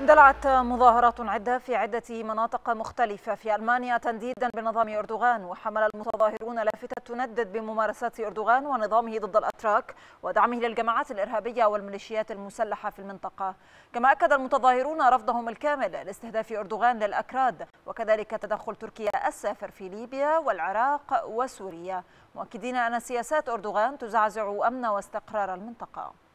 اندلعت مظاهرات عدة في عدة مناطق مختلفة في ألمانيا تنديدا بنظام أردوغان، وحمل المتظاهرون لافتة تندد بممارسات أردوغان ونظامه ضد الأتراك ودعمه للجماعات الإرهابية والميليشيات المسلحة في المنطقة. كما أكد المتظاهرون رفضهم الكامل لاستهداف أردوغان للأكراد، وكذلك تدخل تركيا السافر في ليبيا والعراق وسوريا، مؤكدين أن سياسات أردوغان تزعزع أمن واستقرار المنطقة.